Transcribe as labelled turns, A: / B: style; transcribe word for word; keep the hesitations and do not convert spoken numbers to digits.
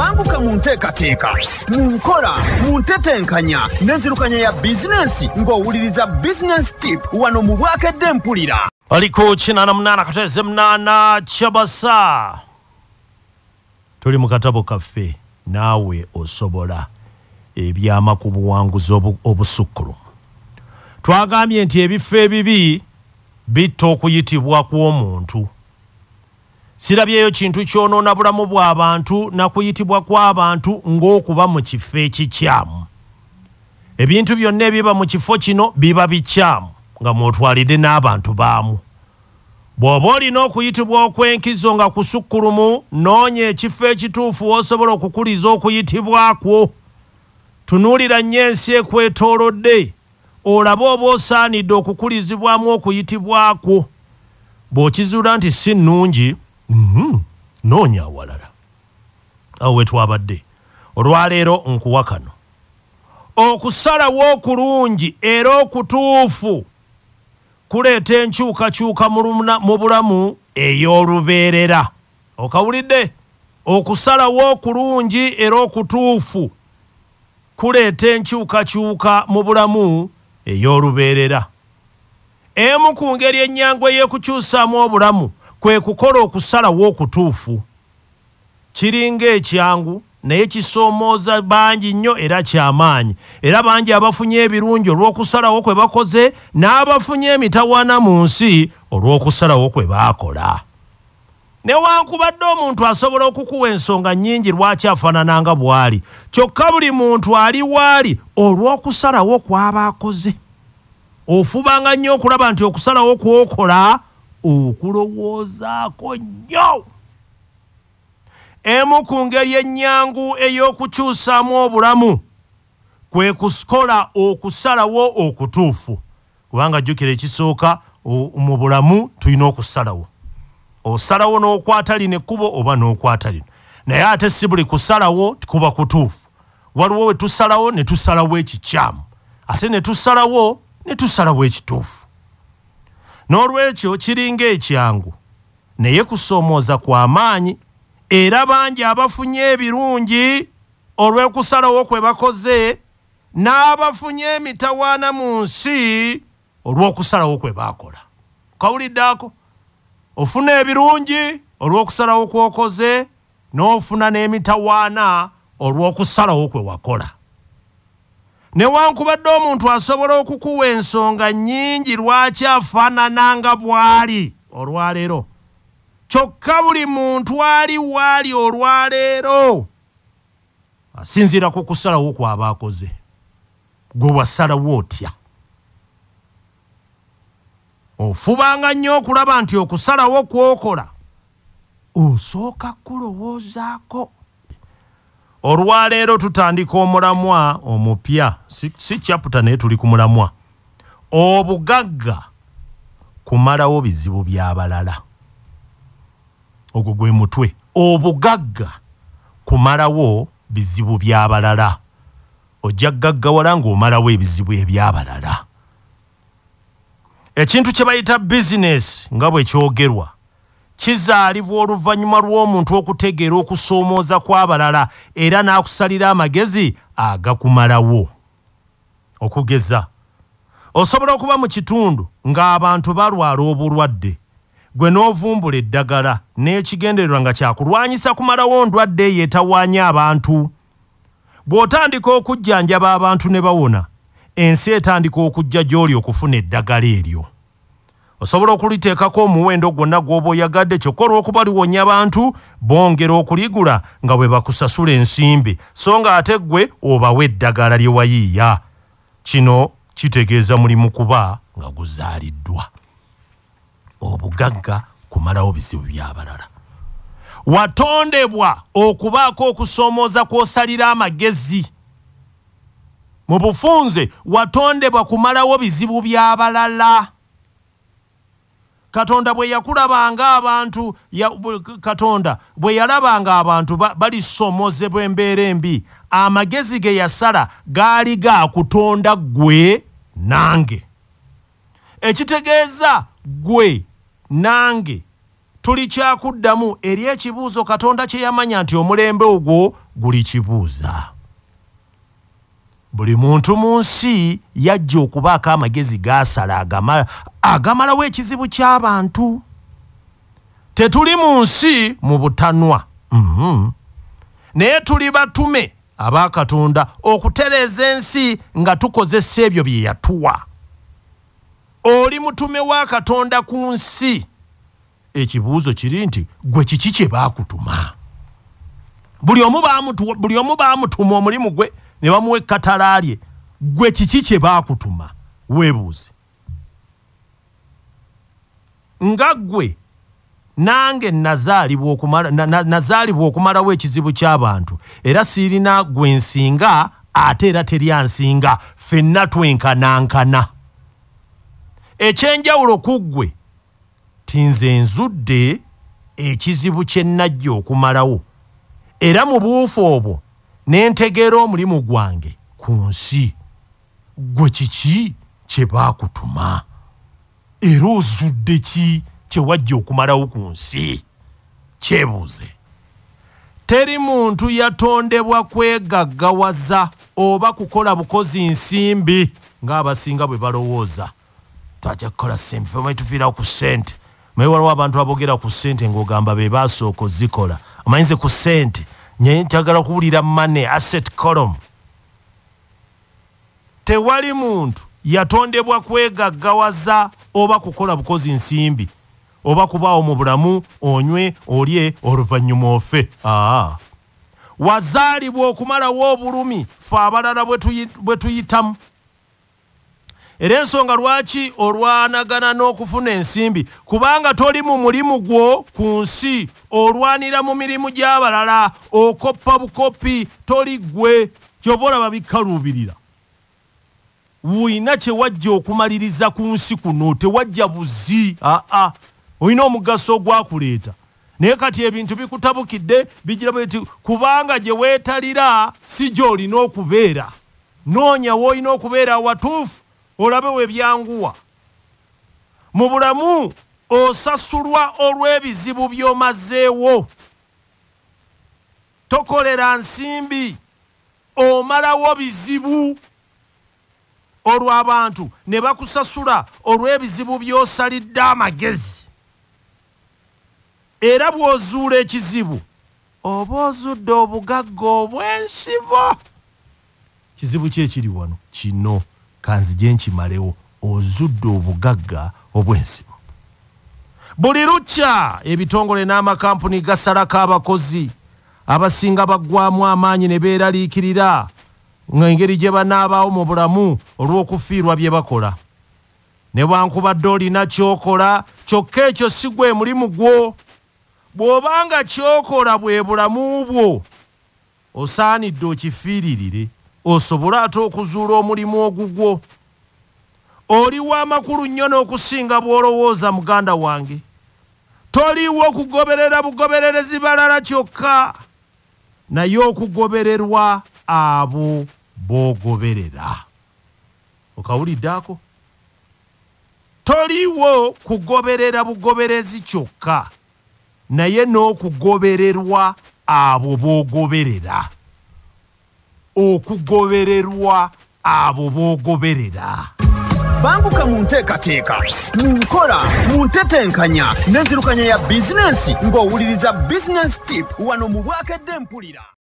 A: banguka mu nteekateeka mu nkola mu ntetenkanya n'enzirukanya ya bizinensi ng'owuliriza business tip wano mu Bwakedde Mpulira.
B: Aliko kinana munana kateze munana Chabasa. Tuli mu katabo kaffe Naawe Osobola ebyama ku buwanguzi obusukkulu. Twagambye nti ebifo ebibi bitta okuyitibwa kw'omuntu. Sirabyeyo kintu kyonoona bulamu bw'abantu na kuyitibwa kw'abantu ng'okuba mu kifo ekikyamu. Ebintu byonna ebiba mu kifo kino biba bikyamu nga mwotwalidde n'abantu baamu. Bw'oba olina okuyitibwa okw'enkizo nga kusukkulumu, noonya ekifo ekituufu w'osobola okukuliza okuyitibwa kwo. Tunuulira nnyo ensi ekwetoolodde, olaba oba osaanidde okukulizibwamu okuyitibwa kwo. Bw'okizuula nti si nnungi, mm-hmm. noonya awalala. Awo we twabadde. Olwaleero nkuwa kano. Okusalawo okulungi era okutuufu kuleeta enkyukakyuka mu bulamu ey'olubeerera. Okawulidde? Okusalawo okulungi era okutuufu kuleeta enkyukakyuka mu bulamu ey'olubeerera. Emu ku ngeri ennyangu ey'ekukyusaamu obulamu kwe kukola okusalawo okutuufu. Kiringa ekyangu naye kisoomooza bangi nnyo era kyamaanyi. Era bangi abafunye ebirungi olw'okusalawo kwe bakoze n'abafunye emitawaana mu nsi olw'okusalawo kwe baakola. Newankubadde omuntu asobola okukuwa ensonga nnyingi lwaki afaanana nga bw'ali, kyokka buli muntu ali waali olw'okusalawo kw'aba akoze. Ofubanga nnyo okulaba nti okusalawo kw'okola okulowoozaako nnyo. Emu ku ngeri ennyangu ey'okukyusaamu obulamu kwe kukola okusalawo okutuufu. Kubanga jjukira ekisooka mu bulamu tulina okusalawo. Osalawo n'okwata lino ekkubo oba n'okwata lino. Naye ate si buli kusalawo kuba kutuufu. Waliwo we tusalawo ne tusalawo ekikyamu. Ate ne tusalawo ne tusalawo ekituufu. N'olwekyo kiringa ekyangu naye kusoomooza kw'amaanyi. Era bangi abafunye ebirungi olw'okusalawo kwe bakoze n'abafunye emitawaana mu nsi olw'okusalawo kwe baakola. Kawuliddaako? Ofuna ebirungi olw'okusalawo kw'okoze n'ofuna n'emitawaana olw'okusalawo kwe wakola. Newankubadde omuntu asobola okukuwa ensonga nnyingi lwaki afaanana nga bw'ali olwaleero, kyokka buli muntu ali waali olwaleero asinziira ku kusalawo kw'aba akoze. Gwe wasalawo otya? Ofubanga nnyo okulaba nti okusalawo kw'okola osooka kulowoozaako. Olwaleero tutandika omulamwa omupya, si, si chapter naye tuli ku mulamwa. Obugagga kumalawo bizibu by'abalala. Ogwo gwe mutwe. Obugagga kumalawo bizibu by'abalala. Ojja gaggawala ng'omalawo ebizibu eby'abalala. Ekintu kye bayita business nga bwe kyogerwa kizaalibwa oluvannyuma lw'omuntu okutegeera okusoomooza kw'abalala era n'akusalira amagezi agakumalawo. Okugeza, osobola okuba mu kitundu ng'abantu balwala obulwadde, gwe n'ovumbula eddagala n'ekigendererwa nga kyakulwanyisa kumalawo ndwadde eyo etawaanya abantu. Bw'otandika okujjanjaba abantu ne bawona, ensi etandika okujja gy'oli okufuna eddagala eryo. Osobola okuliteekako omuwendo gwonna gw'oba oyagadde, kyokka olw'okuba liwonya abantu bongera okuligula nga bwe bakusasula ensimbi, so nga ate ggwe obawa eddagala lye wayiiya. Kino kitegeeza mulimu kuba nga guzaaliddwa. Obugagga kumalawo bizibu by'abalala. Watondebwa okubaako okusoomooza kw'osalira amagezi. Mu bufunze watondebwa kumalawo bizibu by'abalala. Katonda bwe yakulabanga abantu ya, Katonda bwe yalabanga abantu ba, balisoomozebwa embeera embi, amagezi ge yasala gaali ga kutonda gwe nange. Ekitegeeza gwe nange tuli kyakuddamu eri ekibuuzo Katonda kye yamanya nti omulembe ogwo guli kibuuza. Buli muntu mu nsi yajja okubaako amagezi gaasala agamala agamalawo ekizibu ky'abantu. Tetuli mu nsi mu butanwa. Mm-hmm. Naye tuli batume aba Katonda okutereeza ensi nga tukozesa ebyo bye yatuwa. Oli mutume wa Katonda ku nsi. Ekibuuzo kiri nti gwe kiki kye baakutuma? Buli omu baamutu buli omu baamutuma omulimu gwe ne bamuwa ekkatala lye. Gwe kiki kye baakutuma? Weebuuze. Nga gwe nange nazaalibwa okumala na, na, nazaalibwa okumalawo ekizibu ky'abantu era sirina gwe nsinga ate era teri ansinga, ffenna twenkanankana. Ekyenjawulo ku ggwe tinze nzudde ekizibu kye nnajja okumalawo era mu buufu obwo ne ntegeera omulimu gwange ku nsi. Gwe kiki kye baakutuma era ozudde ki kye wajja okumalawo ku nsi? Kyebuuze. Teri muntu yatondebwa kwegaggawaza oba kukola bukozi nsimbi ng'abasinga bwe balowooza. Twajja kukola ssente, ffe omanyi tufiirawo ku ssente. Naye waliwo abantu aboogera ku ssente ng'ogamba be baasooka ozikola. Omanyi nze ku ssente nye njagala kuwulira money asset column. Tewali muntu yatondebwa kwegaggawaza oba kukola bukozi nsimbi oba kubaawo mu bulamu onywe olye oluvannyuma ofe. Aa, wazaalibwa okumalawo obulumi ffe abalala bwe tuyitamu. Era ensonga lwaki olwanagana n'okufuna ensimbi? Kubanga toli mu mulimu gwo ku nsi, olwanira mu mirimu gy'abalala, okoppa bukopi, toli gwe. Kyova olaba bikkaluubirira. Wulina kye wajja okumaliriza ku nsi kuno, tewajja buzi. Aa, olina omugaso ogwakuleeta. Naye kati ebintu bikutabukidde bigira bweti kubanga gye weetalira si gy'olina okubeera. Noonya w'olina okubeera watuufu olabe we byanguwa. Mu bulamu osasulwa olw'ebizibu by'omazeewo. Tokolera nsimbi, omalawo bizibu. Olwo abantu ne bakusasula olw'ebizibu by'osalidde amagezi. Era bw'ozuula ekizibu oba ozudde obugagga obw'ensibo. Kizibu ki ekiri wano? Kino kanzije nkimalewo, ozudde obugagga obw'ensibo. Buli lukya ebitongole n'amakampuni gasalako abakozi abasinga baggwamu amaanyi ne beeraliikirira ng'engeri gye banaabaawo mu bulamu olw'okufiirwa bye bakola. Ne bwankubadde olina ky'okola, kyokka ekyo si gwe mulimu gwo. Bw'obanga ky'okola bwe bulamu bwo, osaanidde okifiiririre osobole ate okuzuula omulimu ogugwo. Oli w'amakulu nnyo n'okusinga bw'olowooza, muganda wange. Toliwo kugoberera bugobererezi balala kyokka, naye okugobererwa abo b'ogoberera. Okawulidde ako? Toliwo kugoberera bugoberezi kyokka, naye n'okugobererwa abo b'ogoberera. Okugobererwa abo b'ogoberera.
A: Banguka mu nteekateeka, mu nkola, mu ntetenkanya n'enzirukanya ya bizinensi ng'owuliriza Business Tip wano mu Bwakedde Mpulira.